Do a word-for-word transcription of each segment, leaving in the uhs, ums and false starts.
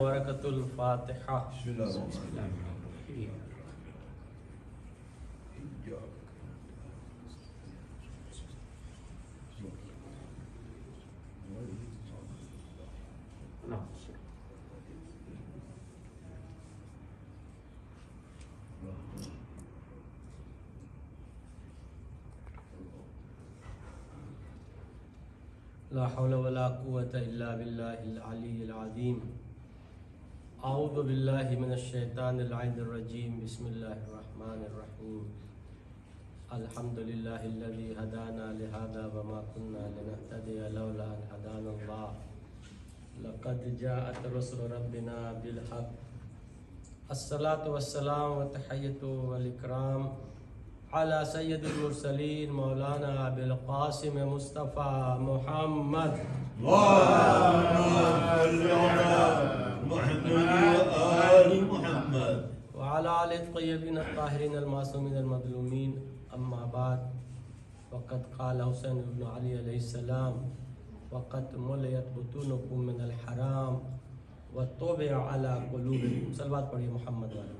बरकतुल फातिहा। ला हौला वला कुव्वता इल्ला बिल्लाहिल अलिय्यिल अज़ीम। अऊज़ु बिल्लाहि मिनश शैतानिर रजीम। बिस्मिल्लाहिर रहमानिर रहीम। अल्हम्दुलिल्लाहिल्लज़ी हदाना लिहाज़ा वमा कुन्ना लिनहतदिया लौला अन हदानल्लाह। लक़द जाअत रुसुलु रब्बिना बिल हक़्क़। अस्सलातु वस्सलामु व तहिय्यतु वल इकराम अला सय्यदिल मुरसलीन मौलाना अबिल क़ासिम मुस्तफ़ा मुहम्मद व अला आलिहि तय्यबीन अत्ताहिरीन अल-मासूमीन अल-मज़लूमीन। अम्मा बाद फ़क़द क़ाल हुसैन इब्न अली अलैहिस्सलाम फ़क़द मुलियत बुतूनुकुम मिनल हराम व तुबिअ अला क़ुलूबिकुम। सलवात पढ़िए मोहम्मद वाले।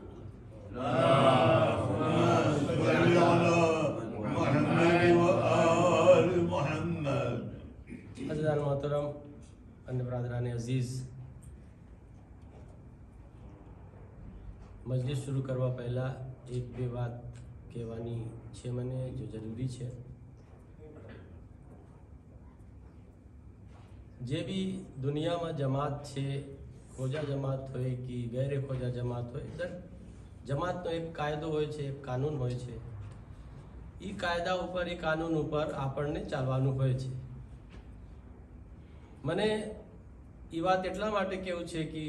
हज़रात मोहतरम अन्य बरादरान अजीज़, मजलिस शुरू करवा पहला एक बे बात कहेवानी छे मने जो जरूरी है। जे भी दुनिया में जमात है, खोजा जमात हो कि गैर खोजा जमात हो, जमात तो एक कायदो होय छे, एक कानून होय छे। ई कायदा ऊपर ई कानून ऊपर आपने चालवानुं होय छे। मने ई बात एटला माटे केवुं छे कि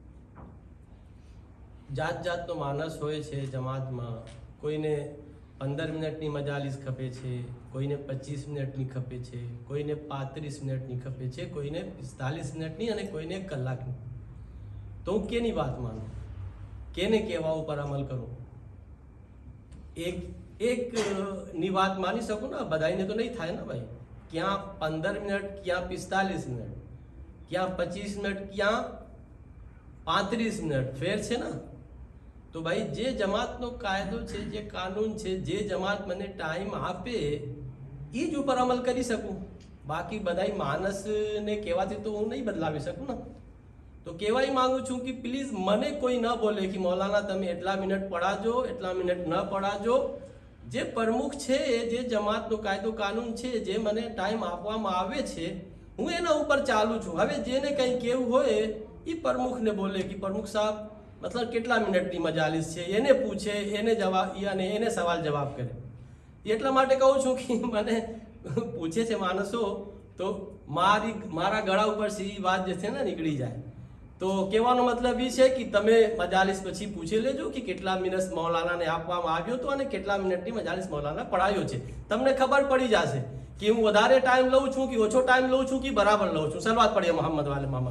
जात जात मानस होय छे जमात में। कोई ने पंदर मिनिटनी मजालिस खपे छे, कोई ने पच्चीस मिनिटनी खपे छे, कोई ने पैंतीस मिनिटनी खपे छे, कोई ने पिस्तालीस मिनिटनी अने कोई ने एक कलाकनी। तो हूँ केनी बात मानूं, केने केवा ऊपर अमल करूं? एक एक नी बात मानी सकूं ना, बधाई ने तो नहीं थाय ना भाई। क्या पंदर मिनिट, क्या पिस्तालीस मिनिट, क्या पच्चीस मिनिट, क्या पैंतीस मिनिट फेर छे ना। तो भाई जे जमात नो कायदो छे, जे कानून छे, जे जमात मने टाइम आपे ई ज ऊपर अमल करी सकूं। बाकी बधाई मानस ने कहेवाथी तो हूँ नहीं बदलावी सकूं ना। तो कहेवाई मांगू छूं कि प्लीज मने कोई न बोले कि मौलाना तमे एटला मिनिट पढ़ाजो, एटला मिनिट न पढ़ाजो। जे प्रमुख छे, जे जमात नो कायदो कानून छे, जे मने टाइम आपवामां आवे छे, हूँ एना ऊपर चालू छूं। हवे जेने कहीं केवुं होय ई प्रमुख ने बोले कि प्रमुख साहब मतलब केटला मिनिटनी मजालिस छे, एने पूछे, एने जवाब याने एने सवाल जवाब करे। एटला माटे कहूं छूं कि मने पूछे छे माणसो तो मारी मारा गळा उपर से ई बात जे छे ने निकળી जाए। तो कहेવાનો मतलब ई छे कि तमे मजालिस पछी पूछी लेजो कि केटला मिनिट मौलाना ने आपवामां આવ્યો तो अने केटला मिनिटनी मजालिस मौलाना पढ़ायो छे। तमने खबर पड़ी जाशे कि हूँ वधारे टाइम लઉં છું कि ओछो टाइम लઉં છું कि बराबर लઉં છું। सलवात पढ़िए मोहम्मद वाले मोहम्मद।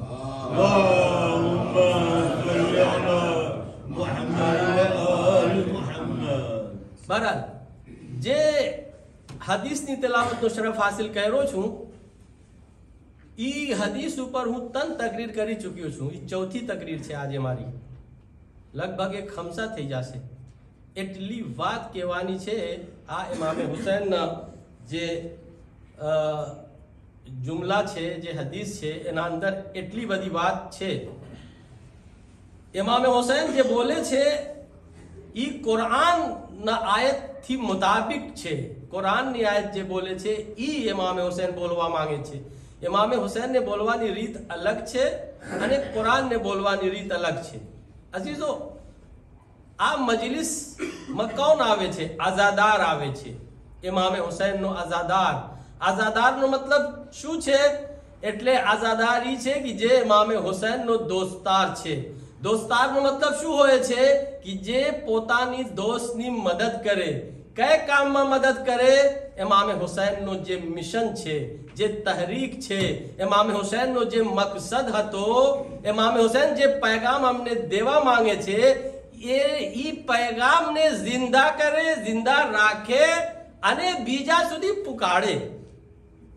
बहरहाल जे हदीसनी तिलावत नो शरफ हासिल करो छूं, ई हदीस ऊपर हूँ तन तकरीर करी चुक्यो छूं। ई चौथी तकरीर छे आज मारी, लगभग एक खमसा थई जाशे। एटली बात कहेवानी छे आ इमाम हुसैन ना जे जुमला छे, जे हदीस छे, एना अंदर एटली बधी बात छे। इमाम हुसैन जे बोले छे ई कुरान ना आयत थी मुताबिक छे। कुरान नी आयत जे बोले छे ई इमाम हुसैन बोलवा मांगे छे। इमाम हुसैन ने बोलवानी रीत अलग छे अने कुरान ने बोलवानी रीत अलग छे। अजीजो, आ मजलिस में कौन आवे छे? आजादार आवे छे। इमाम हुसैन नो आजादार। आजादार नो मतलब शू छे? एटले आजादार ई छे कि जे इमाम हुसैन नो दोस्तार छे। दोस्तार नो मतलब शू होय छे कि जे पोतानी दोस्तनी मदद करे। कई काम में मदद करे? इमाम हुसैन नो जे मिशन छे, जे तहरीक छे, इमाम हुसैन नो जे मकसद हतो, इमाम हुसैन जे पैगाम हमने देवा मांगे छे, ये ई पैगाम ने जिंदा करे, जिंदा राखे अने बीजा सुधी पुकारे।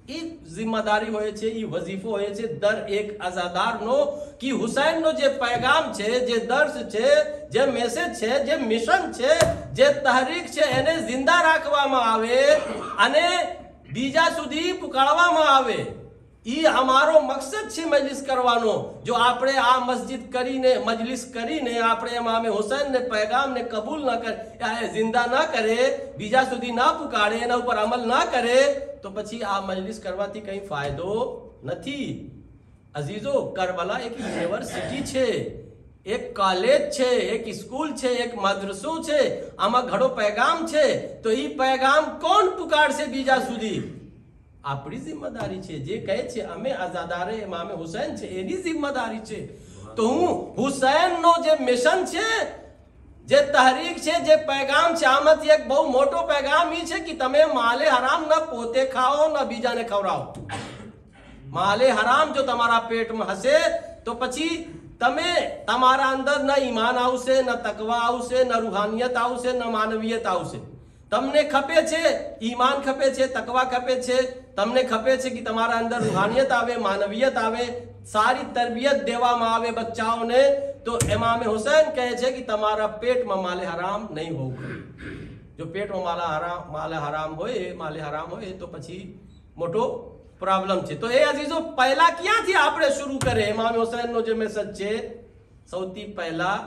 એ જિમ્મેદારી હોય છે, એ વજીફો હોય છે દરેક અઝાદારનો કે હુસૈનનો જે પેગામ છે, જે દર્શ છે, જે મેસેજ છે, જે મિશન છે, જે તહરીક છે એને જિંદા રાખવામાં આવે અને બીજા સુધી પુકારવામાં આવે. ઈ અમારો મકસદ છે મજલિસ કરવાનો. જો આપણે આ મસ્જિદ કરીને મજલિસ કરીને આપણે ઇમામ હુસૈન ને પેગામ ને કબૂલ ન કરે, જિંદા ના કરે, બીજા સુધી ના પુકારે, એના ઉપર અમલ ના કરે તો પછી આ મજલિસ કરવાથી કઈ ફાયદો નથી. અઝીઝો, કરબલા એક યુનિવર્સિટી છે, એક કોલેજ છે, એક સ્કૂલ છે, એક મદ્રસો છે. આમાં ઘણો પેગામ છે. તો ઈ પેગામ કોણ પુકારશે બીજા સુધી? આપણી જિમ્મેદારી છે. જે કહે છે અમે આઝાદારે ઇમામ હુસૈન છે એની જિમ્મેદારી છે. તો હું હુસૈનનો જે મિશન છે, જે તહરીક છે, જે પેગામ છે, આમાંથી એક બહુ મોટો પેગામ ઈ છે કે તમે માલે હરામ ન પોતે ખાઓ ન બીજાને ખવડાવો. માલે હરામ જો તમારા પેટમાં હશે તો પછી તમે તમારા અંદર ન ઈમાન આવશે, ન તકવા આવશે, ન રૂહાનિયત આવશે, ન માનવીયત આવશે. તમને ખપે છે ઈમાન, ખપે છે તકવા, ખપે છે તમને ખપે છે કે તમારા અંદર રૂહાનિયત આવે, માનવીયત આવે, સારી તરબિયત દેવામાં આવે બચ્ચાઓને. તો ઇમામ હુસૈન કહે છે કે તમારા પેટમાં માલે હરામ નહીં હોવું. જો પેટમાં માલા હરામ માલે હરામ હોય માલે હરામ હોય તો પછી મોટો પ્રોબ્લેમ છે. તો એ અઝીઝો, પહેલા ક્યાંથી આપણે શરૂ કરે? ઇમામ હુસૈનનો જે મેસેજ છે સૌથી પહેલા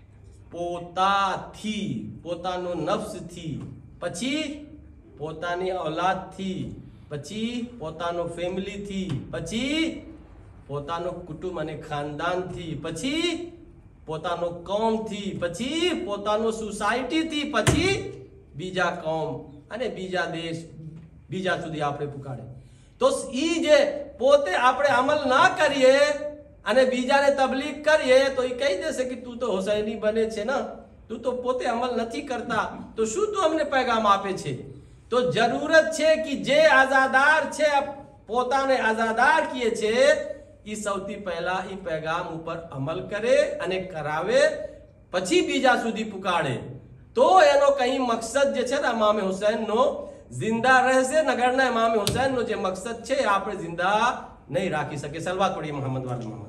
પોતાથી, પોતાનો નફ્સથી, પછી પોતાની ઔલાદથી, પછી પોતાનો ફેમિલીથી, પછી પોતાનો કુટુંબ અને ખાનદાનથી, પછી પોતાનો કોમથી, પછી પોતાનો સોસાયટીથી, પછી બીજા કોમ અને બીજા દેશ, બીજા સુધી આપણે પુકારે. તો ઈ જે પોતે આપણે અમલ ના કરીએ અને બીજાને તબલીગ કરીએ તો એ કહી દેશે કે તું તો હુસૈની બને છે ને, તું તો પોતે અમલ નથી કરતા, તો શું તું અમને પેગામ આપે છે? તો જરૂરત છે કે જે આઝાદાર છે, પોતાને આઝાદાર કીએ છે, એ સૌથી પહેલા એ પેગામ ઉપર અમલ કરે અને કરાવે, પછી બીજા સુધી પુકારે. તો એનો કઈ મકસદ જે છે ને ઇમામ હુસૈનનો જિંદા રહેશે. નગરના ઇમામ હુસૈનનો જે મકસદ છે આપણે જિંદા નહીં રાખી શકે. સલવાત પડી મોહમ્મદ વાલે મોહમ્મદ.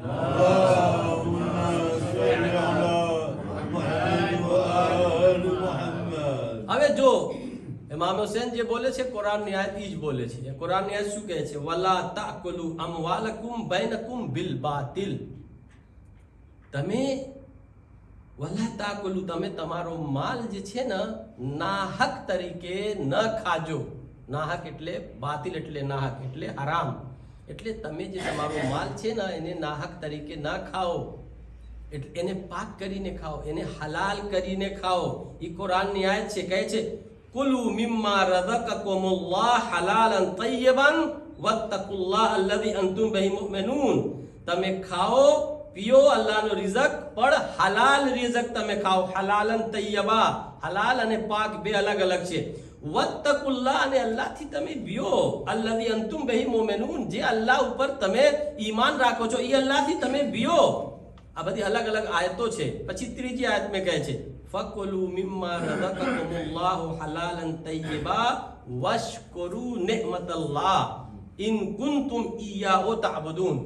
હવે જો ઇમામ હુસૈન જે બોલે છે કુરાનની આયત ઈ જ બોલે છે. કુરાનની આયત શું કહે છે? વલા તાકુલુ અમવાલકુમ બૈનકુમ બિલ બાતિલ. તમે વલા તાકુલુ, તમે તમારો માલ જે છે ને નાહક તરીકે ન ખાજો. નાહક એટલે બાતિલ, એટલે નાહક એટલે હરામ. એટલે તમે જે તમારો માલ છે ને એને નાહક તરીકે ના ખાઓ, એટલે એને પાક કરીને ખાઓ, એને હલાલ કરીને ખાઓ. એ કુરાનની આયત છે. કહે છે કુલુ મિમ્મા રઝકકુમુલ્લાહ હલાલન તય્યબન વત્તકુલ્લાહ અલ્લઝી અંતુમ બિહી મુમિનૂન. તમે ખાઓ પીઓ અલ્લાહનો રિઝક, પણ હલાલ રિઝક તમે ખાઓ. હલાલન તય્યબા, હલાલ અને પાક બે અલગ અલગ છે. વત્તકુલ્લાહ, અને અલ્લાહથી તમે બીઓ. અલ્લઝી અંતુમ બિહી મુમિનૂન, જે અલ્લાહ ઉપર તમે ઈમાન રાખો છો એ અલ્લાહથી તમે બીઓ. આ બધી અલગ અલગ આયતો છે. પછી ત્રીજી આયત મેં કહે છે ફકુલુ મિમ્મા રઝકકુમુલ્લાહુ હલાલન તય્યબા વશ્કુરુ નિઅમતલ્લાહ ઇન કુન્તુમ ઇય્યાહુ તઅબુદૂન.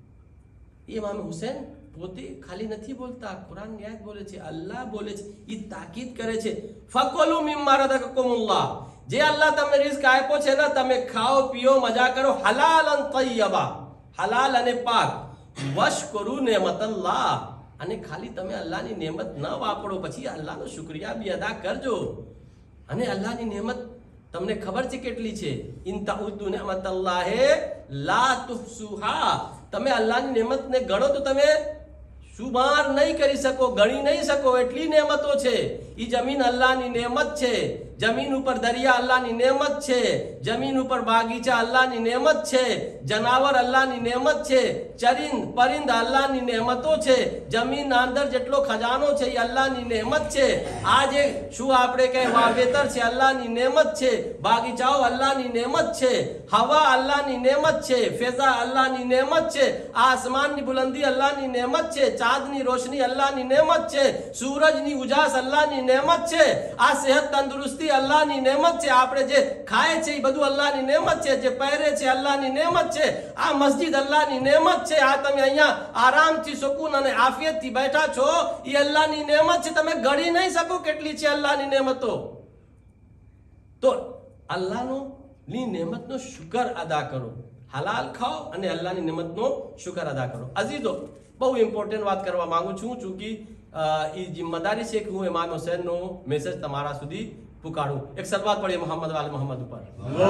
ઇમામ હુસૈન પોતે ખાલી નથી બોલતા, કુરાનની આયત બોલે છે, અલ્લાહ બોલે છે, એ તાકીદ કરે છે. ફકુલુ મિમ્મા રઝકકુમુલ્લાહ, જે અલ્લાહ તમને રિઝ્ક આપ્યો છે ને તમે ખાઓ પીઓ મજા કરો. હલાલન તય્યબા, હલાલ અને પાક. વશ્કુરુ નિઅમતલ્લાહ, અને ખાલી તમે અલ્લાહની નેમત ન વાપરો, પછી અલ્લાહનો શુક્રિયા બી અદા કરજો. અને અલ્લાહની નેમત તમને ખબર છે કેટલી છે? ઇન તઉદ્દુ નિઅમતલ્લાહે લા tuhsuha. તમે અલ્લાહની નેમતને ગણો તો તમે શુમાર નહીં કરી શકો, ગણી નહીં શકો, એટલી નેમતો છે. ઈ જમીન અલ્લાહની નેમત છે. જમીન ઉપર દરિયા અલ્લાહની નેમત છે. જમીન ઉપર બાગીચા અલ્લાહની નેમત છે. જનાવર અલ્લાહની નેમત છે. ચરિંદ પરિંદ અલ્લાહની નેમતો છે. જમીનના અંદર જેટલો ખજાનો છે એ અલ્લાહની નેમત છે. આ જે શું આપણે કહે વાવેતર છે અલ્લાહની નેમત છે. બાગીચાઓ અલ્લાહની નેમત છે. હવા અલ્લાહની નેમત છે. ફેઝા અલ્લાહની નેમત છે. આસમાનની બુલંદી અલ્લાહની નેમત છે. ચાંદની રોશની અલ્લાહની નેમત છે. સૂરજની ઉજાસ અલ્લાહની नेमत छे। आ सेहत तंदुरुस्ती अल्लाहनी नेमत छे। आपणे जे खाए छे ई बधुं अल्लाहनी नेमत छे। जे પહેરે छे अल्लाहनी नेमत छे। आ मस्जिद अल्लाहनी नेमत छे। आ तमे अहींया आरामथी सुकून अने आफियतथी बैठा छो ई अल्लाहनी नेमत छे। तमे गणी नहीं શકો કેટલી છે અલ્લાહની નેમતો। તો અલ્લાહનો ની નેમતનો શુકર અદા કરો, હલાલ ખાઓ અને અલ્લાહની નેમતનો શુકર અદા કરો। અઝીઝો, બહુ ઇમ્પોર્ટન્ટ વાત કરવા માંગુ છું, ચૂંકી એ જિમ્મેદારી છે કે હું ઇમામ હુસૈનનો મેસેજ તમારા સુધી પુકારું। એક સલવાત પડીએ મોહમ્મદ વાલે મોહમ્મદ ઉપર।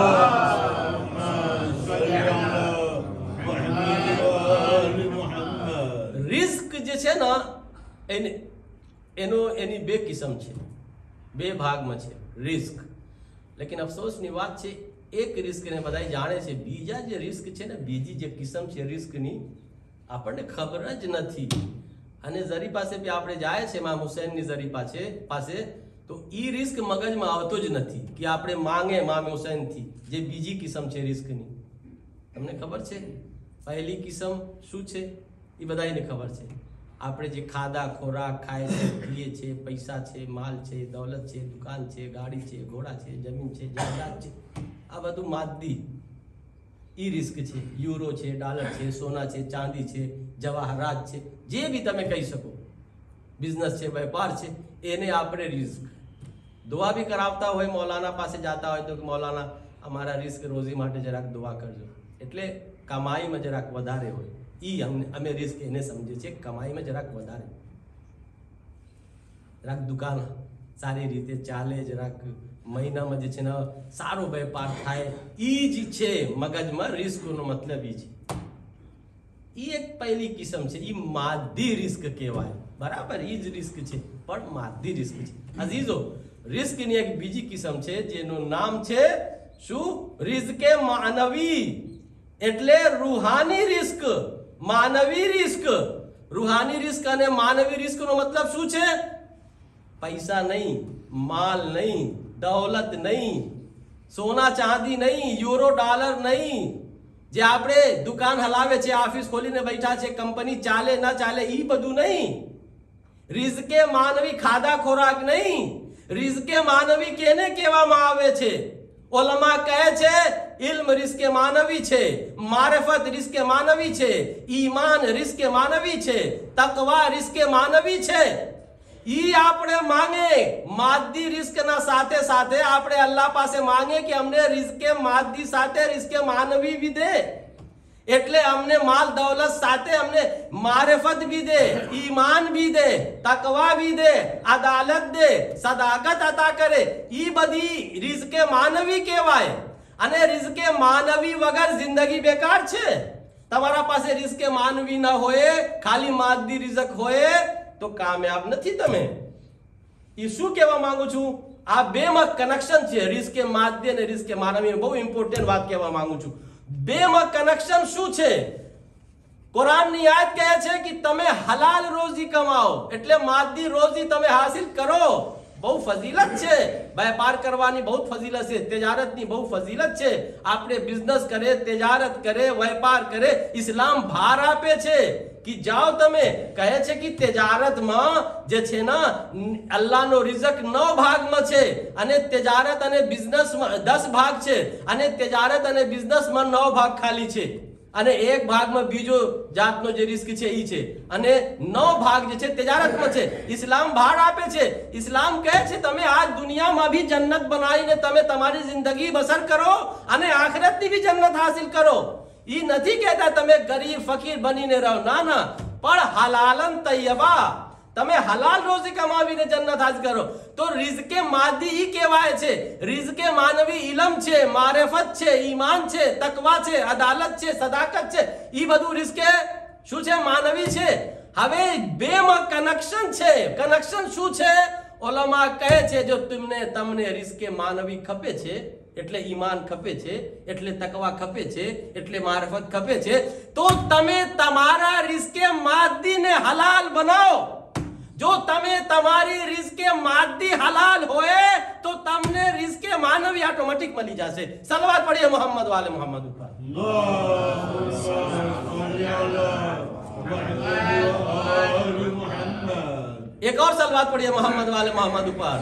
રિસ્ક જે છે ને એને એનો એની બે કિસ્મ છે, બે ભાગમાં છે રિસ્ક। લેકિન અફસોસની વાત છે એક રિસ્કને બધા જાણે છે, બીજા જે રિસ્ક છે ને બીજી જે કિસ્મ છે રિસ્કની આપણને ખબર જ નથી। અને ઝરી પાસે બી આપણે જાય છે ઇમામ હુસૈનની ઝરી પાસે પાસે તો એ રિસ્ક મગજમાં આવતો જ નથી કે આપણે માંગે ઇમામ હુસૈનથી, જે બીજી કિસ્મ છે રિસ્કની। તમને ખબર છે પહેલી કિસ્મ શું છે? એ બધાને ખબર છે। આપણે જે ખાધા ખોરાક ખાય છે, પીએ છે, પૈસા છે, માલ છે, દौलत છે, દુકાન છે, ગાડી છે, ઘોડા છે, જમીન છે, જાયદાદ છે, આ બધું માદી ઈ રિસ્ક છે। યુરો છે, ડોલર છે, સોના છે, ચાંદી છે, જવાહરાત છે, જે બી તમે કહી શકો, બિઝનેસ છે, વેપાર છે, એને આપણે રિસ્ક। દુઆ બી કરાવતા હોય, મૌલાના પાસે જાતા હોય તો કે મૌલાના અમારા રિસ્ક રોજી માટે જરાક દુઆ કરજો, એટલે કમાઈમાં જરાક વધારે હોય। ई हमने અમે રિસ્ક એને સમજે છે કમાઈમાં જરાક વધારે, જરાક દુકાન સારી રીતે ચાલે, જરાક મહિનામાં જે છે ને સારો વેપાર થાય, ઈ જ છે મગજમાં રિસ્કનો મતલબ ઈ છે। ઈ એક પહેલી કિસ્મ છે, ઈ માદી રિસ્ક કહેવાય, બરાબર? ઈ જ રિસ્ક છે પણ માદી રિસ્ક છે। અઝીઝો, રિસ્કની એક બીજી કિસ્મ છે જેનું નામ છે શું? રિસ્કે માનવી, એટલે રૂહાની રિસ્ક। માનવી રિસ્ક, રૂહાની રિસ્ક અને માનવી રિસ્કનો મતલબ શું છે? પૈસા નહીં, માલ નહીં, દौलत નહીં, સોના ચાંદી નહીં, યુરો ડોલર નહીં, જે આપણે દુકાન હલાવે છે, ઓફિસ ખોલીને બેઠા છે, કંપની ચાલે ના ચાલે, ઈ બધું નહીં। રિઝકે માનવી ખાધા ખોરાક નહીં, રિઝકે માનવી કેને કહેવામાં આવે છે? ઓલમા કહે છે ઇલ્મ રિસ્કે માનવી છે, મારિફત રિસ્કે માનવી છે, ઈમાન રિસ્કે માનવી છે, તકવા રિસ્કે માનવી છે। ઈ આપણે માંગે માદી રિસ્કના સાથે સાથે આપણે અલ્લાહ પાસે માંગે કે અમને રિસ્કે માદી સાથે રિસ્કે માનવી બી દે, એટલે અમને માલ દौलत સાથે અમને મારિફત બી દે, ઈમાન બી દે, તકવા બી દે, અદાલત દે, સદાકત અતા કરે। ઈ બધી રિઝકે માનવી કહેવાય। અને રિઝકે માનવી વગર જિંદગી બેકાર છે। તમારા પાસે રિઝકે માનવી ના હોય, ખાલી માદી રિઝક હોય તો કામયાબ નથી તમે। ઈ શું કહેવા માંગુ છું? આ બેમાં કનેક્શન છે, રિઝકે માદી અને રિઝકે માનવી। બહુ ઇમ્પોર્ટન્ટ વાત કહેવા માંગુ છું। બેમાં કનેક્શન શું છે? કુરાનની આયત કહે છે કે તમે હલાલ રોજી કમાઓ, એટલે માદી રોજી તમે હાસિલ કરો। બહુ ફજીલત છે, વેપાર કરવાની બહુ ફજીલત છે, તજારતની બહુ ફજીલત છે। આપણે બિઝનેસ કરે, તજારત કરે, વેપાર કરે, ઇસ્લામ ભાર આપે છે कि जाओ तमे कहे छे कि तेजारत में जे छे ना अल्लाह नो रिजक नौ भाग में छे अने तेजारत अने बिजनेस में दस भाग छे अने तेजारत अने बिजनेस में नौ भाग खाली छे अने एक भाग में बीजो जात नो जे रिस्क छे ई छे अने नौ भाग जे छे तेजारत में छे। इस्लाम भार आपे छे। इस्लाम कहे छे तमे आज दुनिया में भी जन्नत बनाईने तमे तमारी जिंदगी बसर करो अने आखिरत नी भी जन्नत हासिल करो। ई नहीं कहता तमे गरीब फकीर बनीने रहो, ना ना, पर हलालन तैयबा तमे हलाल रोजी कमावीने जन्नत हासिल करो। तो रिज़्के मादी ई कहेवाय छे। रिज़्के मानवी इलम छे, मारिफत छे, ईमान छे, तकवा छे, अदालत छे, सदाकत छे, ई बधु रिज़्के शुं छे? मानवी छे। हवे बे में कनेक्शन छे। कनेक्शन शुं छे? उलमा कहे छे जो तुमने तमने रिज़्के मानवी खपे छे એટલે ઈમાન ખપે છે, એટલે તકવા ખપે છે, એટલે મારિફત ખપે છે, તો તમે તમારા રિઝ્કે માદીને હલાલ બનાવો। જો તમે તમારી રિઝ્કે માદી હલાલ હોય તો તમને રિઝ્કે માનવી ઓટોમેટિક મળી જશે। સલવાત પઢીએ મોહમ્મદ વાલે મોહમ્મદ ઉપર। एक और सलवात पढ़िए मोहम्मद वाले मोहम्मद ऊपर।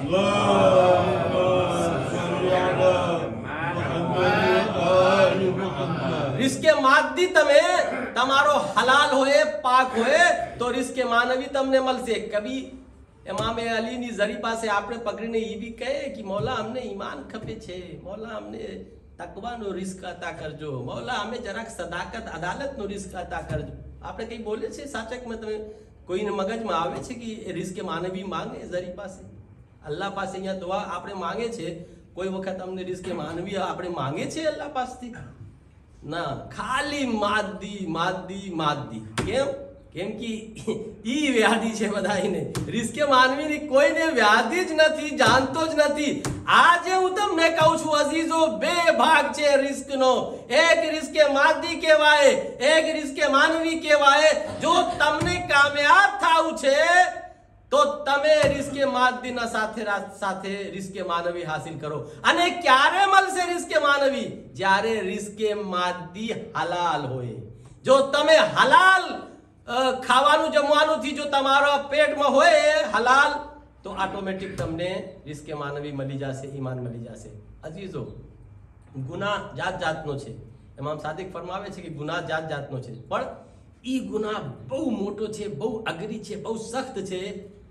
रिस्के मादी तमे तमारो हलाल होए पाक होए तो रिस्के मानवी तमने मल से। कभी इमाम अली ની જરી પાસે આપણે પકડીને એ બી કહે કે મૌલા અમને ઈમાન ખપે છે, મૌલા અમને તકવાનો રિસ્ક અતા કરજો, મૌલા અમે જરાક સદાકત અદાલતનો રિસ્ક અતા કરજો। આપણે કઈ બોલે છે સાચકમાં? તમે કોઈને મગજમાં આવે છે કે એ રિસ્કે માનવી માંગે જરી પાસે? અલ્લાહ પાસે અહીંયા દુઆ આપણે માંગે છે, કોઈ વખત અમને રિસ્કે માનવી આપણે માંગે છે અલ્લાહ પાસેથી? ના, ખાલી માદી માદી માદી। કેમ? કેમ કે ઈ વ્યાધિ છે બધાને, રિસ્કે માનવીની કોઈને વ્યાધિ જ નથી, જાણતો જ નથી। આજે હું તમને કહું છું અઝીઝો, બે ભાગ છે રિસ્કનો। એક રિસ્કે માદી કહેવાય, એક રિસ્કે માનવી કહેવાય। જો તમને કામયાબ થાવું છે તો તમે રિસ્કે માદીના સાથે સાથે રિસ્કે માનવી હાસિલ કરો। અને ક્યારે મળશે રિસ્કે માનવી? જ્યારે રિસ્કે માદી હલાલ હોય। જો તમે હલાલ ખાવાનું જમવાનું થી જો તમારા પેટમાં હોય હલાલ તો ઓટોમેટિક તમને રિસ્કે માનવી મળી જશે, ઈમાન મળી જશે। અજીઝો, ગુનાહ જાત જાતનો છે। ઇમામ સાદિક ફરમાવે છે કે ગુનાહ જાત જાતનો છે, પણ ઈ ગુનાહ બહુ મોટો છે, બહુ અઘરી છે, બહુ સખ્ત છે।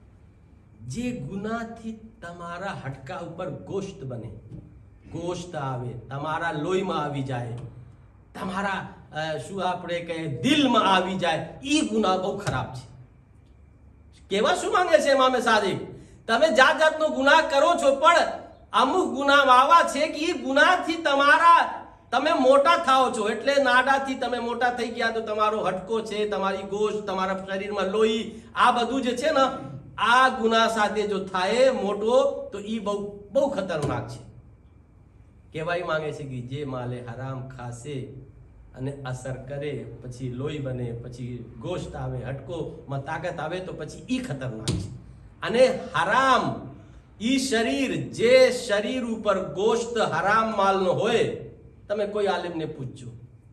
જે ગુનાહથી તમારા હડકા ઉપર ગોશ્ત બને, ગોશ્ત આવે, તમારા લોહીમાં આવી જાય, તમારા શું આપણે કહે દિલમાં આવી જાય, ઈ ગુનાહ બહુ ખરાબ છે। કેવા શું માંગે છે ઇમામે સાદિક? તમે જાત જાતનો ગુનાહ કરો છો, પણ અમુક ગુનાહ આવા છે કે ઈ ગુનાહથી તમારા તમે મોટા થાઓ છો। એટલે નાડાથી તમે મોટા થઈ ગયા તો તમારો હડકો છે, તમારી ગોશ્ત, તમારા શરીરમાં લોહી, આ બધું જે છે ને આ ગુનાહ સાથે જો થાય મોટો તો ઈ બહુ બહુ ખતરનાક છે। કહેવાય માંગે છે કે જે માલે હરામ ખાશે અને અસર કરે, પછી લોહી બને, પછી ગોશ્ત આવે, હડકોમાં તાકાત આવે તો પછી ઈ ખતરનાક છે। અને હરામ ઈ શરીર, જે શરીર ઉપર ગોશ્ત હરામ માલનો હોય, તમે કોઈ આલિમને પૂછજો,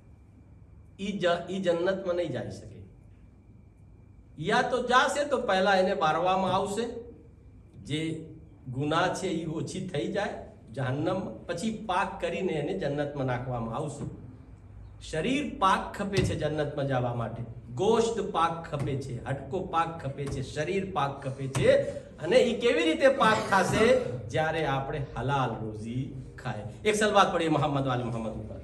ઈ ઈ જન્નતમાં નહીં જઈ શકે। યા તો જાશે તો પહેલા એને બારવામાં આવશે, જે ગુનાહ છે ઈ ઓછી થઈ જાય જહન્નમ, પછી પાક કરીને એને જન્નતમાં નાખવામાં આવશે। શરીર પાક ખપે છે જન્નતમાં જવા માટે, ગોશ્ત પાક ખપે છે, હડકો પાક ખપે છે, શરીર પાક ખપે છે। અને ઈ કેવી રીતે પાક થશે? જ્યારે આપણે હલાલ રોજી ખાય। એક સલવાત પડીએ મોહમ્મદ વાલે મોહમ્મદ ઉપર।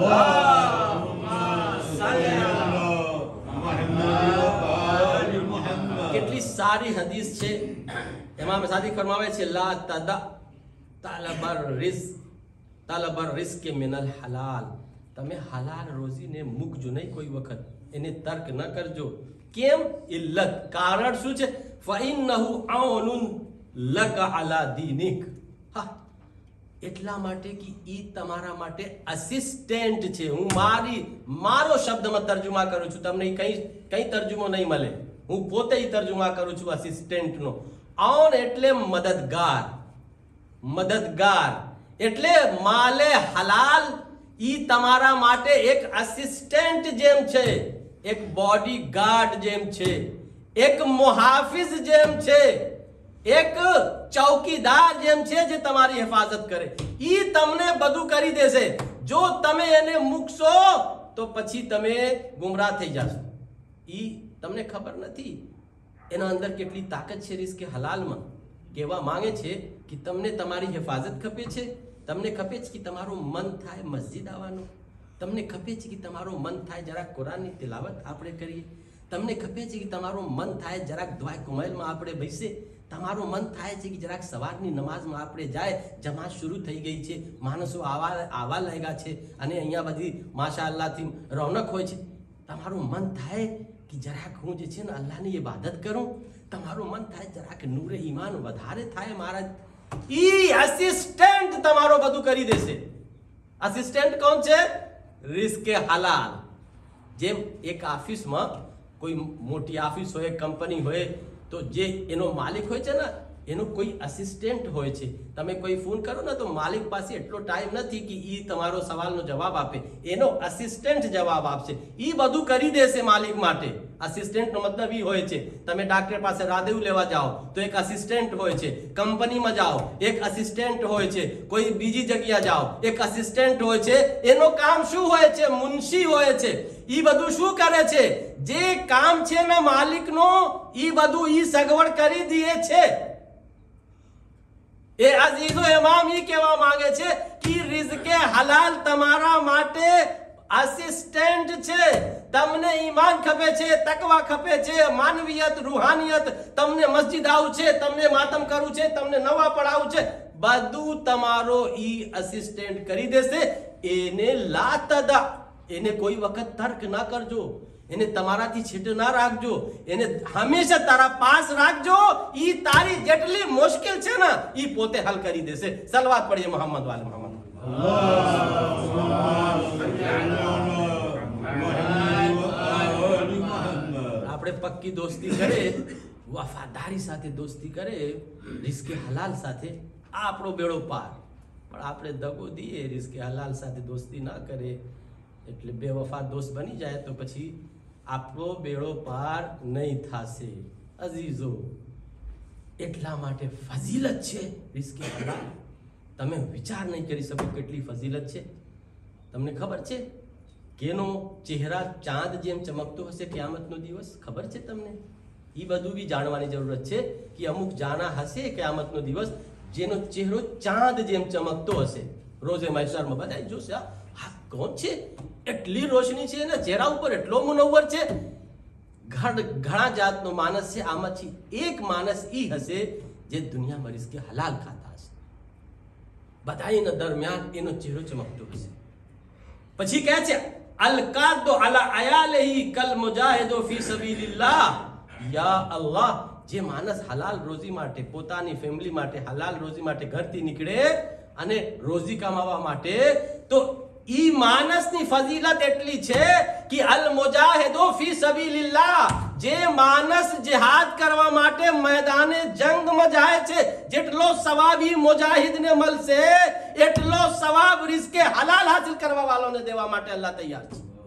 કેટલી સારી હદીસ છે। ઇમામ સાદિક ફરમાવે છે લા તદા તલબર રિઝ્ક તલબર રિઝ્ક મિનલ હલાલ। તમે હલાલ રોજીને મૂકજો નહીં કોઈ વખત, એને તર્ક ન કરજો। કેમ? ઇલ્લત, કારણ શું છે? ફઇન્નહુ આઉનુન લક અલા દીનિક। હા, એટલા માટે કે ઈ તમારા માટે અસિસ્ટન્ટ છે। હું મારી મારો શબ્દમાં તર્જુમા કરું છું, તમને કઈ કઈ તર્જુમો નહીં મળે, હું પોતે ઈ તર્જુમા કરું છું અસિસ્ટન્ટનો। આઉન એટલે મદદગાર, મદદગાર એટલે માલે હલાલ ઈ તમારા માટે એક અસિસ્ટન્ટ જેમ છે, એક બોડી ગાર્ડ જેમ છે, એક મુહાફિઝ જેમ છે, એક ચૌકીદાર જેમ છે જે તમારી હિફાજત કરે। ઈ તમને બધું કરી દેશે। જો તમે એને મૂકશો તો પછી તમે ગુમરાહ થઈ જશો। ઈ તમને ખબર નથી એના અંદર કેટલી તાકાત છે રિસ્કે હલાલમાં। કહેવા માંગે છે કે તમને તમારી હિફાજત ખપે છે, તમને ખપે છે કે તમારું મન થાય મસ્જિદ આવવાનું, તમને ખપે છે કે તમારું મન થાય જરાક કુરાનની તિલાવત આપણે કરીએ, તમને ખપે છે કે તમારું મન થાય જરાક દુઆ કુમાઈલમાં આપણે બેસીએ, તમારું મન થાય છે કે જરાક સવારની નમાઝમાં આપણે જાય, જમાત શરૂ થઈ ગઈ છે, માણસો આવા આવા લાગ્યા છે અને અહીંયા બધી માશાઅલ્લાહથી રોનક હોય છે। તમારું મન થાય કે જરાક હું જે છે ને અલ્લાહની ઇબાદત કરું, તમારું મન થાય જરાક નૂરે ઈમાન વધારે થાય મારા। ઈ અસિસ્ટન્ટ તમારો બધું કરી દેશે। અસિસ્ટન્ટ કોણ છે? રિસ્કે હલાલ। જેમ એક ઓફિસમાં કોઈ મોટી ઓફિસ હોય, કંપની હોય, તો જે એનો માલિક હોય છે ને એનો કોઈ અસિસ્ટન્ટ હોય છે. તમે કોઈ ફોન કરો ને તો માલિક પાસે એટલો ટાઈમ નથી કે એ તમારો સવાલનો જવાબ આપે, એનો અસિસ્ટન્ટ જવાબ આપશે. એ બધું કરી દેશે માલિક માટે. અસિસ્ટન્ટનો મતલબ એ હોય છે, તમે ડાક્ટર પાસે રાદેવું લેવા જાઓ તો એક અસિસ્ટન્ટ હોય છે, કંપનીમાં જાઓ એક અસિસ્ટન્ટ હોય છે, કોઈ બીજી જગ્યા જાઓ એક અસિસ્ટન્ટ હોય છે. એનો કામ શું હોય છે? મુનશી હોય છે. ઈ બધું શું કરે છે? જે કામ છે ને માલિકનો, ઈ બધું ઈ સગવડ કરી દે છે. એ અઝીઝો ઇમામ ઈ કહેવા માંગે છે કે રિઝકે હલાલ તમારા માટે અસિસ્ટન્ટ છે. તમને ઈમાન ખપે છે, તકવા ખપે છે, માનવીયત, રૂહાનિયત, તમને મસ્જિદ આવું છે, તમને માતમ કરવું છે, તમને નવા પડાવવું છે, બધું તમારો ઈ અસિસ્ટન્ટ કરી દેશે. એને લા તદા, એને કોઈ વખત તર્ક ના કરજો, એને તમારાથી છેટે ના રાખજો, એને હંમેશા તારા પાસ રાખજો. ઈ તારી જેટલી મુશ્કેલ છે ને ઈ પોતે હલ કરી દેશે. સલવાત પડીએ મોહમ્મદ વાલે મોહમ્મદ. આપણે પક્કી દોસ્તી કરે, વફાદારી સાથે દોસ્તી કરે, રિસ્કે હલાલ સાથે, આ આપણો બેડો પાર. પણ આપણે દગો દઈએ, રિસ્કે હલાલ સાથે દોસ્તી ના કરે, એટલે બેવફા દોસ્ત બની જાય તો પછી આપણો બેડો પાર નહીં થશે. અઝીઝો, એટલા માટે ફઝીલત છે રિસ્કે હલાલ. તમે વિચાર નહીં કરી શકો કેટલી ફઝીલત છે. તમને ખબર છે કેનો ચહેરા ચાંદ જેમ ચમકતો હશે ક્યામતનો દિવસ? ખબર છે તમને? એ બધું બી જાણવાની જરૂરત છે કે અમુક જાના હશે ક્યામતનો દિવસ જેનો ચહેરો ચાંદ જેમ ચમકતો હશે. રોઝે મહેશરમાં બધા જોશે, હા કોણ છે? એટલી રોશની છે એના ચહેરા ઉપર, એટલો મુનવ્વર છે. ઘણા જાતનો માણસ છે, આમાંથી એક માણસ ઈ હશે જે દુનિયામાં રિસ્કે હલાલ ખાતા હશે. બધાના દરમિયાન એનો ચહેરો ચમકતો હશે. પછી કહે છે અલકાદો અલા અયાલહી કલ મુજાહિદો ફી સબીલિલ્લાહ. યા અલ્લાહ, જે માણસ હલાલ રોજી માટે, પોતાની ફેમિલી માટે હલાલ રોજી માટે ઘરથી નીકળે અને રોજી કમાવા માટે, તો ઈ માણસની ફઝીલત એટલી છે કે અલ મુજાહિદો ફી સબીલિલ્લાહ, જે માણસ જિહાદ કરવા માટે મેદાને જંગમાં જાય છે, જેટલો સવાબ ઈ મુજાહિદને મળશે એટલો સવાબ રિસ્કે હલાલ હાસિલ કરવા વાળાને દેવા માટે અલ્લાહ તૈયાર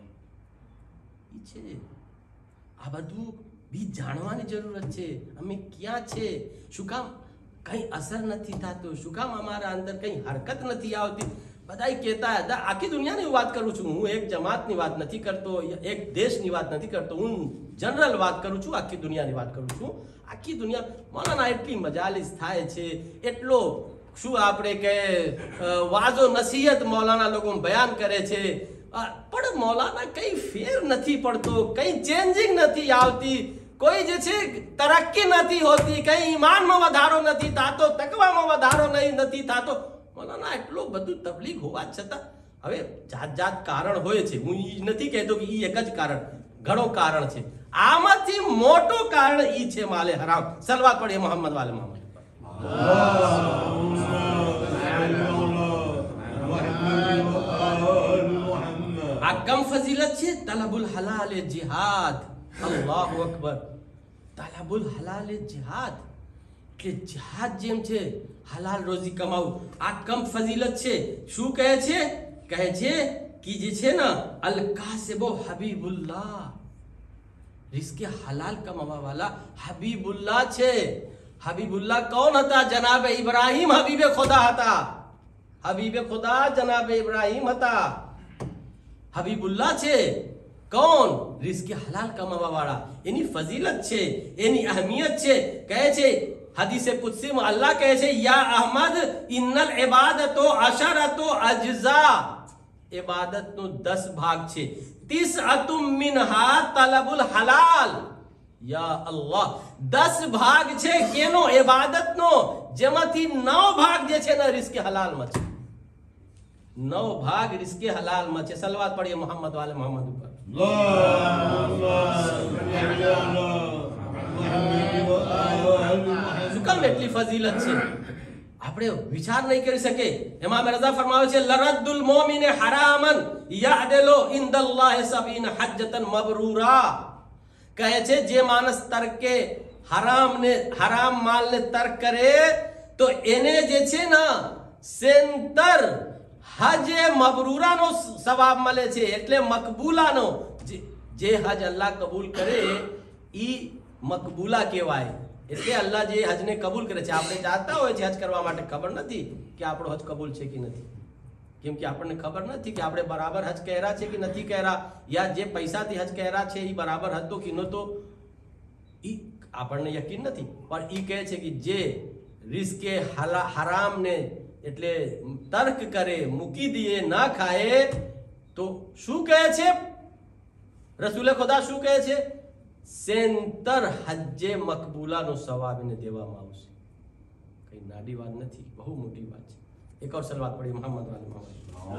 છે. આ બધું બી જાણવાની જરૂરત છે. અમે ક્યાં છે? શું કામ કઈ અસર નથી થતો? શું કામ અમારા અંદર કઈ હરકત નથી આવતી? બધા કહેતા હતા, આખી દુનિયાની વાત કરું છું હું, એક જમાતની વાત નથી કરતો, એક દેશની વાત નથી કરતો, હું જનરલ વાત કરું છું, આખી દુનિયાની વાત કરું છું. આખી દુનિયા મૌલાના એટલી મજાલિસ થાય છે, એટલો શું આપણે કે વાજો નસીહત મૌલાના લોકો બયાન કરે છે, પણ મૌલાના કઈ ફેર નથી પડતો, કઈ ચેન્જિંગ નથી આવતી, કોઈ જે છે તરક્કી નથી હોતી, કઈ ઈમાનમાં વધારો નથી થતો, તકવામાં વધારો નહીં નથી થતો. મૌલાના એટલું બધું તબલીગ હોવા છતાં હવે જાત જાત કારણ હોય છે. હું ઈ નથી કહેતો કે ઈ એક જ કારણ, ઘણો કારણ છે. આમાંથી મોટું કારણ ઈ છે માલે હરામ. સલવાત પડીએ મોહમ્મદ વાલે મોહમ્મદ. આ કમ ફઝીલત છે તલબુલ હલાલ જિહાદ. અલ્લાહુ અકબર. તલબુલ હલાલ જિહાદ કે જિહાદ જેમ છે હલાલ રોજી કમાવું, આ કમ ફઝીલત છે. શું કહે છે? કહે છે કે જે છે ને અલ કાસિબો હબીબુલ્લાહ, રિસ્કે હલાલ કમાવા વાળા હબીબુલ્લાહ છે. હબીબુલ્લાહ કોણ હતા? જનાબ ઇબ્રાહીમ હબીબે ખુદા હતા. હબીબે ખુદા જનાબ ઇબ્રાહીમ હતા. હબીબુલ્લાહ છે કોણ? રિસ્કે હલાલ કમાવા વાળા. એની ફઝીલત છે, એની અહેમિયત છે. કહે છે હદીસે કુદસી માં અલ્લાહ કહે છે, યા અહમદ ઇન્નલ ઇબાદતો અશરતો અજઝા. ઇબાદતનો દસ ભાગ છે. તિસઅતુમ મિનહા તલબુલ હલાલ. યા અલ્લાહ, દસ ભાગ છે કેનો? ઇબાદતનો, જેમાંથી નવ ભાગ જે છે ને રિસ્કે હલાલમાં છે. નવ ભાગ રિસ્કે હલાલમાં છે. સલવાત પડીએ મોહમ્મદ વાલે મોહમ્મદ ઉપર. શું કામ એટલી ફઝીલત છે? આપણે વિચાર નહીં કરી શકે. ઇમામ રઝા ફરમાવે છે લરદ્દુલ મોમિને હરામન યઅદલુ ઇન્દલ્લાહ સબીન હજ્જતન મબરૂરા. કહે છે જે માણસ તરકે હરામ ને હરામ માલને તર્ક કરે તો એને જે છે ને સેંતર હજ મબરૂરાનો સવાબ મળે છે, એટલે મકબૂલાનો જે હજ અલ્લાહ કબૂલ કરે ઈ મકબૂલા કહેવાય। એટલે અલ્લાહ જે હજને કબૂલ કરે છે, આપણે જાતા હોય છે હજ કરવા માટે, ખબર નથી કે આપણો હજ કબૂલ છે કે નથી, કેમ કે આપણને ખબર નથી કે આપણે બરાબર હજ કહેરા છે કે નથી કહેરા, યા જે પૈસાથી હજ કહેરા છે એ બરાબર હતો કે નહોતો, ઈ આપણને યકીન નથી। પણ ઈ કહે છે કે જે રિસ્કે હરામ ને એટલે તર્ક કરે, મૂકી દે, ના ખાય, તો શું કહે છે રસૂલે ખુદા, શું કહે છે? સેંતર હજ્જે મકબૂલાનો સવાબ એને દેવામાં આવશે। કઈ નાની વાત નથી, બહુ મોટી વાત છે। एक और सलवात पढ़िए मोहम्मद वाले मोहम्मद।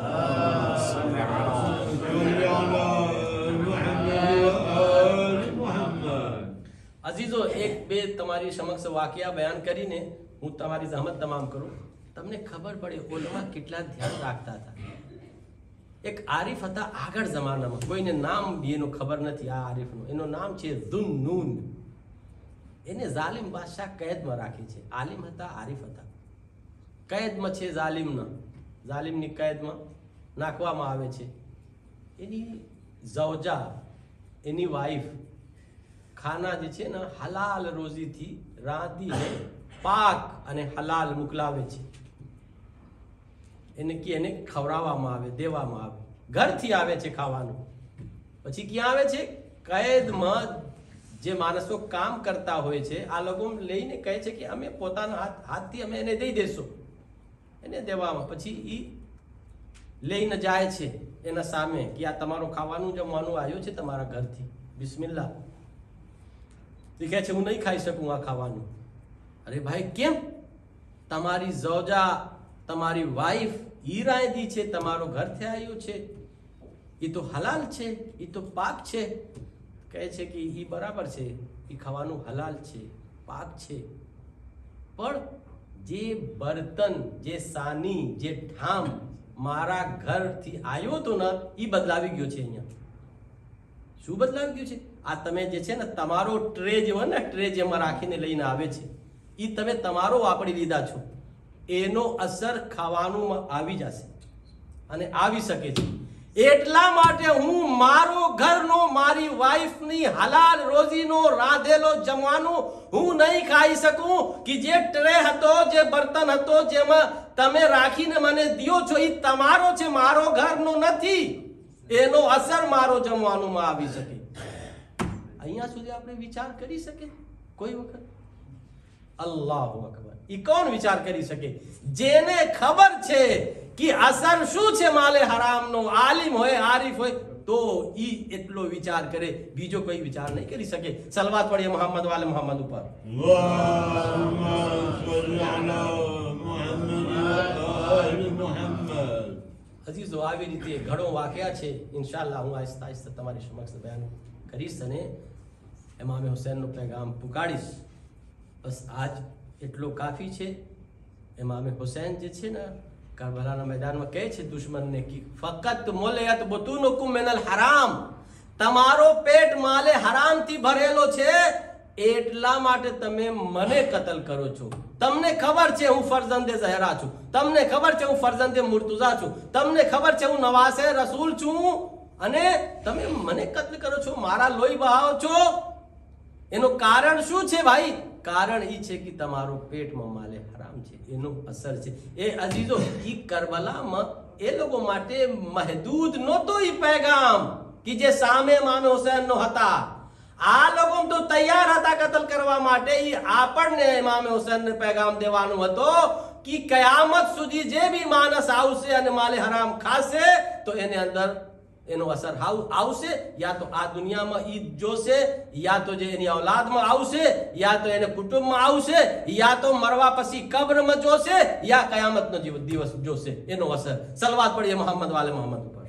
अजीजो, एक बे तमारी समक्ष वाकया बयान કરીને હું તમારી જહમત તમામ કરું, તમને ખબર પડે ઓલમા કેટલા ધ્યાન રાખતા હતા। એક આરિફ હતા આગળ જમાનામાં, કોઈને નામ બી એનો ખબર નથી આ આરિફનો, એનું નામ છે ઝુન્નૂન। એને જાલિમ બાદશાહ કેદમાં રાખી છે। આલિમ હતા, આરિફ હતા, कैदમાં છે જાલિમના, જાલિમની कैदમાં નાખવામાં આવે છે। એની ઝૌજા, એની વાઈફ ખાના જે છે ને હલાલ રોજીથી રાંધીને પાક અને હલાલ મોકલાવે છે, એને કે એને ખવડાવવામાં આવે, દેવામાં આવે, ઘરથી આવે છે ખાવાનું। પછી ક્યાં આવે છે? कैदમાં જે માણસો કામ કરતા હોય છે આ લોકો લઈને કહે છે કે અમે પોતાના હાથ હાથથી અમે એને દઈ દેશું, એને દેવામાં। પછી એ લઈને જાય છે એના સામે કે આ તમારો ખાવાનું જમવાનું આવ્યું છે તમારા ઘરથી, બિસ્મિલ્લાહ। તે કહે છે હું નહીં ખાઈ શકું આ ખાવાનું। અરે ભાઈ કેમ? તમારી ઝૌજા, તમારી વાઈફ ઈ રાંધી છે, તમારો ઘરથી આવ્યું છે, એ તો હલાલ છે, એ તો પાક છે। કહે છે કે એ બરાબર છે, એ ખાવાનું હલાલ છે, પાક છે, પણ જે બર્તન, જે સાની, જે ઠામ મારા ઘરથી આવ્યો તો ને એ બદલાવી ગયો છે। અહીંયા શું બદલાવી ગયું છે? આ તમે જે છે ને તમારો ટ્રે જે હોય ને, ટ્રે જેમાં રાખીને લઈને આવે છે, એ તમે તમારો વાપરી લીધા છો, એનો અસર ખાવાનું આવી જશે અને આવી શકે છે। એટલા માટે હું મારો ઘરનો, મારી વાઈફની હલાલ રોજીનો રાંધેલો જમવાનું હું નહીં ખાઈ શકું કે જે ટ્રે હતો, જે બર્તન હતો, જેમાં તમે રાખીને મને દિયો છો એ તમારો છે, મારો ઘરનો નથી, એનો અસર મારો જમવાનુંમાં આવી શકે। અહીંયા સુધી આપણે વિચાર કરી શકે કોઈ વખત? અલ્લાહુ અકબર! એ કોણ વિચાર કરી શકે? જેને ખબર છે कि असर शू छे माले हराम नो, आलिम होय, आरिफ होय तो ई एटलो विचार करे, बीजो कोई विचार नहीं करी सके। सलवात पढ़िए मोहम्मद वाले मोहम्मद ऊपर। अजीजो, આવી રીતે ઘણો વાક્યા છે, ઇન્શાઅલ્લાહ હું આહિસ્તા આહિસ્તા તમારી સમક્ષ બયાન કરીશ અને ઇમામ હુસૈનનો પેગામ પુકાડીશ। બસ આજ એટલો કાફી છે। ઇમામ હુસૈન જે છે ને करबलाना मैदान में कहे छे दुश्मन ने कि फकत मोलेत बुतुनुकुम मिनल हराम, तमारो पेट माले हराम थी भरेलो छे, એટલા માટે તમે મને કતલ કરો છો। તમને ખબર છે હું ફરજંદે ઝહરા છું, તમને ખબર છે હું ફરજંદે મુર્તુઝા છું, તમને ખબર છે હું નવાસે રસૂલ છું, અને તમે મને કતલ કરો છો, મારા લોહી બહાવો છો। એનું કારણ શું છે ભાઈ? કારણ ઈ છે કે તમારો પેટમાં માલે હરામ છે, એનો અસર છે। એ અજીજો, ઈ કરબલામાં એ લોકો માટે મહદૂદ નહોતો ઈ પેગામ કે જે સામે ઇમામ હુસૈન નો હતા। આ લોકો તો તૈયાર હતા કતલ કરવા માટે। ઈ આપણને ઇમામ હુસૈન ને પેગામ દેવાનો હતો કે કયામત સુધી જે બી માણસ આવશે અને માલે હરામ ખાશે તો એને અંદર એનો અસર આવશે, યા તો આ દુનિયામાં ઈ જોશે, યા તો જે એની औलादમાં આવશે, યા તો એને કુટુંબમાં આવશે, યા તો મરવા પછી કબ્રમાં જોશે, યા કયામતનો દિવસ જોશે એનો અસર। સલવાત પढ़िए મોહમ્મદ વાલે મોહમ્મદ ઉપર।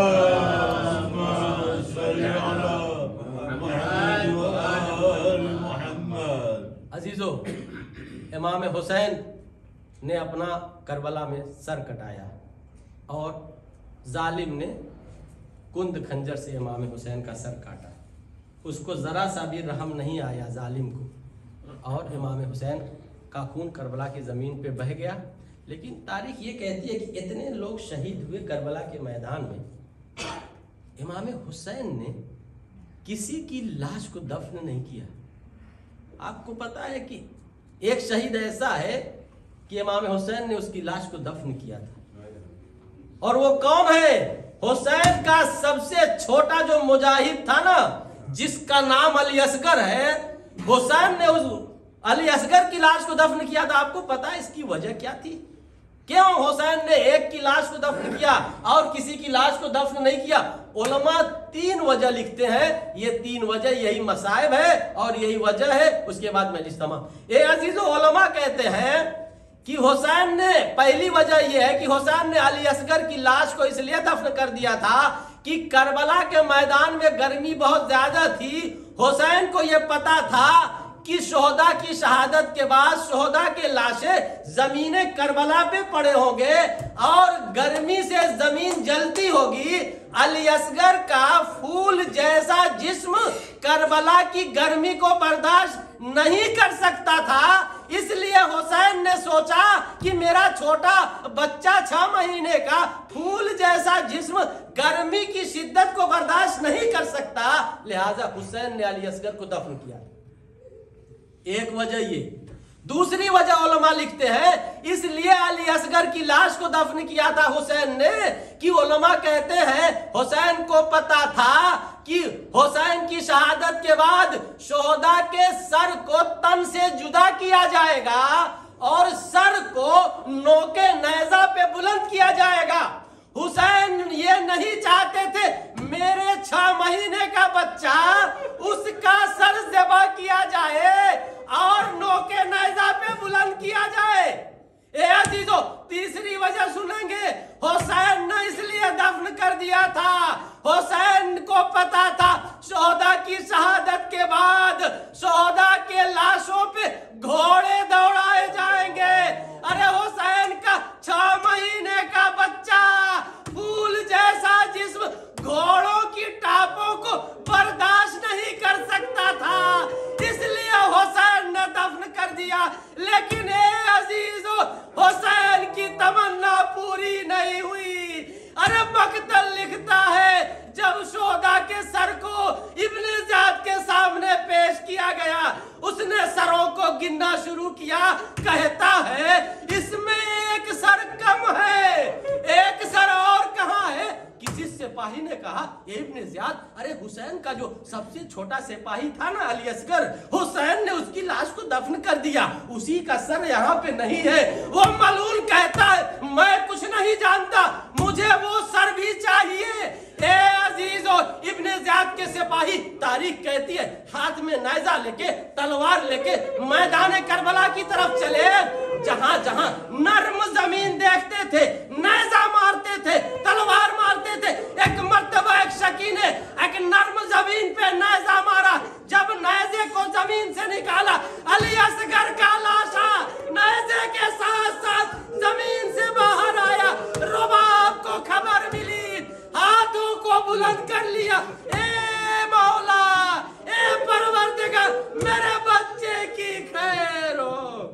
अजीजो, इमाम हुसैन ने अपना करबला में सर कटाया और जालिम ने कुंद खंजर से इमाम हुसैन का सर काटा। उसको जरा सा भी रहम नहीं आया जालिम को। और इमाम हुसैन का खून करबला की ज़मीन पे बह गया। लेकिन तारीख ये कहती है कि इतने लोग शहीद हुए करबला के मैदान में, इमाम हुसैन ने किसी की लाश को दफन नहीं किया। आपको पता है कि एक शहीद ऐसा है कि इमाम हुसैन ने उसकी लाश को दफन किया था, और वो कौन है? हुसैन का सबसे छोटा जो मुजाहिद था ना, जिसका नाम अली असगर है, हुसैन ने उस अली असगर की लाश को दफन किया था। आपको पता है इसकी वजह क्या थी? क्यों हुसैन ने एक की लाश को दफन किया और किसी की लाश को दफन नहीं किया? उलमा तीन वजह लिखते हैं, ये तीन वजह यही मसाइब है और यही वजह है। उसके बाद मैं इज्तिमा ए अजीजो, उलमा कहते हैं कि हुसैन ने, पहली वजह यह है कि हुसैन ने अली असगर की लाश को इसलिए दफन कर दिया था कि करबला के मैदान में गर्मी बहुत ज्यादा थी। हुसैन को यह पता था कि शोहदा की शहादत के बाद शोहदा के लाशें जमीने करबला पे पड़े होंगे और गर्मी से जमीन जलती होगी। अली असगर का फूल जैसा जिस्म करबला की गर्मी को बर्दाश्त नहीं कर सकता था, इसलिए हुसैन ने सोचा कि मेरा छोटा बच्चा छह महीने का फूल जैसा जिस्म गर्मी की शिद्दत को बर्दाश्त नहीं कर सकता, लिहाजा हुसैन ने अली असगर को दफन किया। एक वजह ये। दूसरी वजह उलमा लिखते हैं इसलिए अली असगर की लाश को दफन किया था हुसैन ने कि उलमा कहते हैं हुसैन को पता था कि हुसैन की शहादत के बाद शोहदा के सर को तन से जुदा किया जाएगा और सर को नोके नेजा पे बुलंद किया जाएगा। हुसैन ये नहीं चाहते थे मेरे छह महीने का बच्चा, उसका सर ज़बह किया जाए और नोके नेजा पे बुलंद किया जाए। ए अजीजो, तीसरी वजह सुनेंगे, हुसैन ने इसलिए दफन कर दिया था, हुसैन को पता था शोहदा की शहादत के बाद शोहदा के लाशों पे घोड़े दौड़ाए जाएंगे। अरे हुसैन का छह महीने का बच्चा, फूल जैसा जिस्म घोड़ों की टापों को बर्दाश्त नहीं कर सकता था, इसलिए हुसैन ने दफन कर दिया। लेकिन ए अजीजो, हुसैन की तमन्ना पूरी नहीं हुई। अरे मकतल लिखता है जब शोहदा के सर को इब्ने ज़ियाद के सामने पेश किया गया, उसने सरों को गिनना शुरू किया, कहता है इसमें एक सर कम है, एक सर और कहाँ है? किसी सिपाही ने कहा इब्ने ज़ियाद, अरे हुसैन का जो सबसे छोटा सिपाही था ना अली असगर, हुसैन ने उसकी लाश को दफन कर दिया, उसी का सर यहाँ पे नहीं है। वो मलून कहता है मैं कुछ नहीं जानता, मुझे वो सर भी चाहिए। ए अजीजो, इब्ने ज़ियाद के सिपाही, तारीख कहती है, हाथ में नेजा लेके तलवार लेके मैदान करबला की तरफ चले। जहां जहां नर्म जमीन देखते थे नेजा मारते थे, तलवार मारते थे। एक मर्तबा एक शकी ने एक नर्म जमीन पे नेजा मारा, जब नेजे को जमीन से निकाला अली असगर का लाशा नेजे के साथ साथ जमीन से बाहर आया। रुबाब को खबर मिली, हाथों को बुलंद कर लिया, ए मौला, ए परवरदिगार, मेरे बच्चे की खैर हो।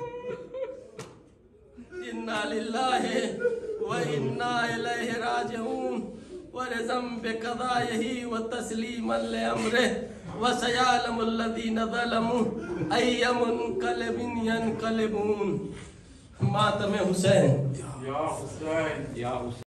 इन्ना लिल्लाहि व इन्ना इलैहि राजिऊन व ज़म्बि क़ज़ाइही व तस्लीमन लिअम्रिही व सयअलमुल लज़ीना ज़लमू अय्य मुनक़लिबिन यनक़लिबून। मातम हुसैन। या हुसैन, या हुसैन।